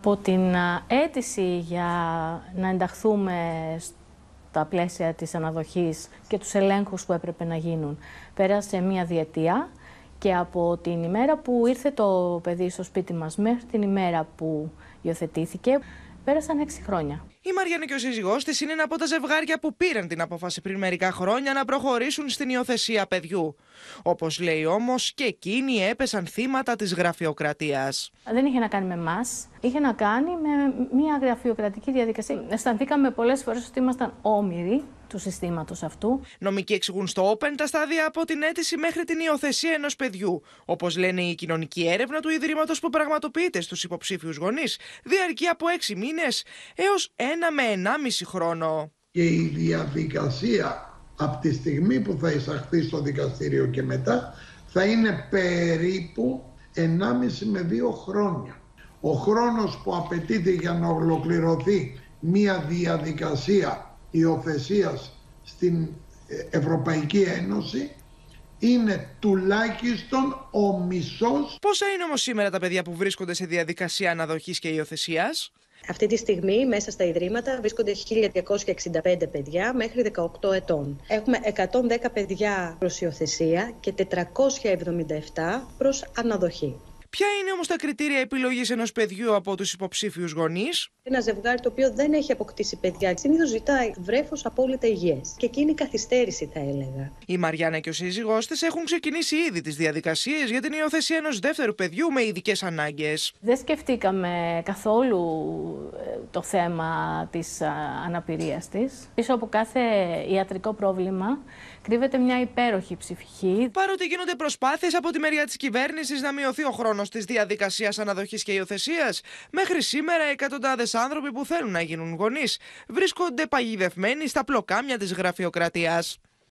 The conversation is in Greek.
Από την αίτηση για να ενταχθούμε στα πλαίσια της αναδοχής και τους ελέγχους που έπρεπε να γίνουν, πέρασε μία διετία και από την ημέρα που ήρθε το παιδί στο σπίτι μας μέχρι την ημέρα που υιοθετήθηκε, πέρασαν 6 χρόνια. Η Μαριάννα και ο σύζυγός της είναι ένα από τα ζευγάρια που πήραν την απόφαση πριν μερικά χρόνια να προχωρήσουν στην υιοθεσία παιδιού. Όπως λέει όμως, και εκείνοι έπεσαν θύματα της γραφειοκρατίας. Δεν είχε να κάνει με εμάς, είχε να κάνει με μια γραφειοκρατική διαδικασία. Αισθανθήκαμε πολλές φορές ότι ήμασταν όμοιροι του συστήματος αυτού. Νομικοί εξηγούν στο Open τα στάδια από την αίτηση μέχρι την υιοθεσία ενός παιδιού. Όπως λένε, η κοινωνική έρευνα του Ιδρύματος που πραγματοποιείται στους υποψήφιους γονείς διαρκεί από 6 μήνες έως 1 με 1,5 χρόνο. Και η διαδικασία από τη στιγμή που θα εισαχθεί στο δικαστήριο και μετά θα είναι περίπου 1,5 με 2 χρόνια. Ο χρόνος που απαιτείται για να ολοκληρωθεί μια διαδικασία υιοθεσίας στην Ευρωπαϊκή Ένωση είναι τουλάχιστον ο μισός. Πόσα είναι όμως σήμερα τα παιδιά που βρίσκονται σε διαδικασία αναδοχής και υιοθεσίας? Αυτή τη στιγμή μέσα στα Ιδρύματα βρίσκονται 1.265 παιδιά μέχρι 18 ετών. Έχουμε 110 παιδιά προς υιοθεσία και 477 προς αναδοχή. Ποια είναι όμως τα κριτήρια επιλογής ενός παιδιού από τους υποψήφιους γονείς? Ένα ζευγάρι το οποίο δεν έχει αποκτήσει παιδιά συνήθως ζητάει βρέφος απόλυτα υγιές. Και εκεί είναι η καθυστέρηση, θα έλεγα. Η Μαριάννα και ο σύζυγός της έχουν ξεκινήσει ήδη τις διαδικασίες για την υιοθεσία ενός δεύτερου παιδιού με ειδικές ανάγκες. Δεν σκεφτήκαμε καθόλου το θέμα της αναπηρίας της. Πίσω από κάθε ιατρικό πρόβλημα κρύβεται μια υπέροχη ψυχή. Παρότι γίνονται προσπάθειες από τη μεριά της κυβέρνησης να μειωθεί ο χρόνος της διαδικασίας αναδοχής και υιοθεσίας, μέχρι σήμερα εκατοντάδες άνθρωποι που θέλουν να γίνουν γονείς βρίσκονται παγιδευμένοι στα πλοκάμια της γραφειοκρατίας.